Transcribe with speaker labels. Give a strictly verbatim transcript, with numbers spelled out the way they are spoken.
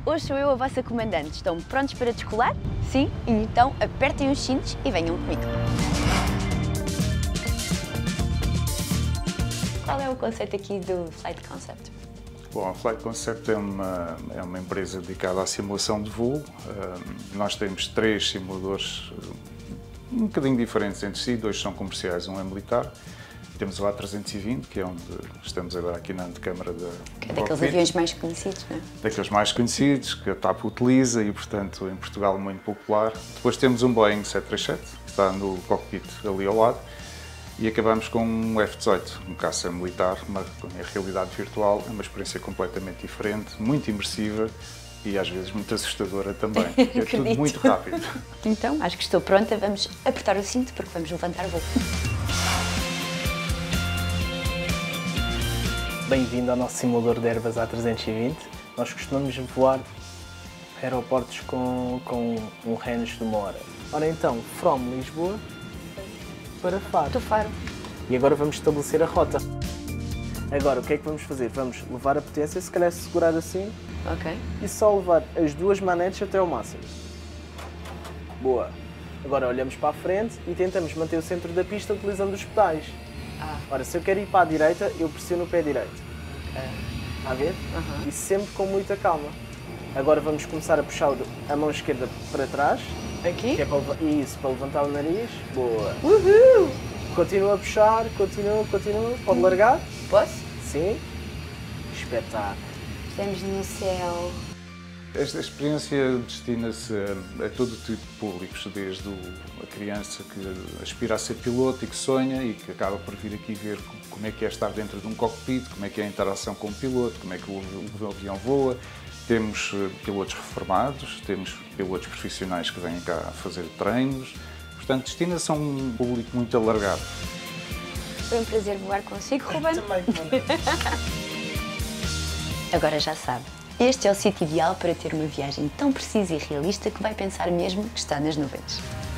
Speaker 1: Hoje sou eu a vossa comandante. Estão prontos para descolar? Sim? Então apertem os cintos e venham comigo. Qual é o conceito aqui do Flight Concept?
Speaker 2: Bom, a Flight Concept é uma, é uma empresa dedicada à simulação de voo. Uh, nós temos três simuladores uh, um bocadinho diferentes entre si, dois são comerciais, um é militar. Temos o A trezentos e vinte, que é onde estamos agora aqui na antecâmara da
Speaker 1: Que é daqueles aviões mais conhecidos, não é?
Speaker 2: Daqueles mais conhecidos, que a TAP utiliza e, portanto, em Portugal muito popular. Depois temos um Boeing sete três sete, que está no cockpit ali ao lado. E acabamos com um F dezoito, um caça militar, uma, em realidade virtual, é uma experiência completamente diferente, muito imersiva e às vezes muito assustadora também. É tudo muito rápido.
Speaker 1: Então, acho que estou pronta, vamos apertar o cinto porque vamos levantar voo.
Speaker 3: Bem-vindo ao nosso simulador de Airbus A trezentos e vinte. Nós costumamos voar aeroportos com, com um range de uma hora. Ora então, from Lisboa para Faro.
Speaker 1: Do Faro.
Speaker 3: E agora vamos estabelecer a rota. Agora, o que é que vamos fazer? Vamos levar a potência, se calhar segurar assim.
Speaker 1: Ok.
Speaker 3: E só levar as duas manetes até ao máximo. Boa. Agora olhamos para a frente e tentamos manter o centro da pista utilizando os pedais.
Speaker 1: Ah.
Speaker 3: Ora, se eu quero ir para a direita, eu pressiono o pé direito.
Speaker 1: Ah.
Speaker 3: Está a ver?
Speaker 1: Uhum.
Speaker 3: E sempre com muita calma. Agora vamos começar a puxar a mão esquerda para trás.
Speaker 1: Aqui?
Speaker 3: Que é para, isso, para levantar o nariz. Boa.
Speaker 1: Uhul!
Speaker 3: Continua a puxar, continua, continua. Pode largar?
Speaker 1: Posso?
Speaker 3: Sim. Espetáculo.
Speaker 1: Estamos no céu.
Speaker 2: Esta experiência destina-se a, a todo tipo de públicos, desde o, a criança que aspira a ser piloto e que sonha e que acaba por vir aqui ver como é que é estar dentro de um cockpit, como é que é a interação com o piloto, como é que o, o avião voa. Temos pilotos reformados, temos pilotos profissionais que vêm cá fazer treinos, portanto destina-se a um público muito alargado.
Speaker 1: Foi um prazer voar consigo, Ruben.
Speaker 3: Também.
Speaker 1: Agora já sabe, este é o sítio ideal para ter uma viagem tão precisa e realista que vai pensar mesmo que está nas nuvens.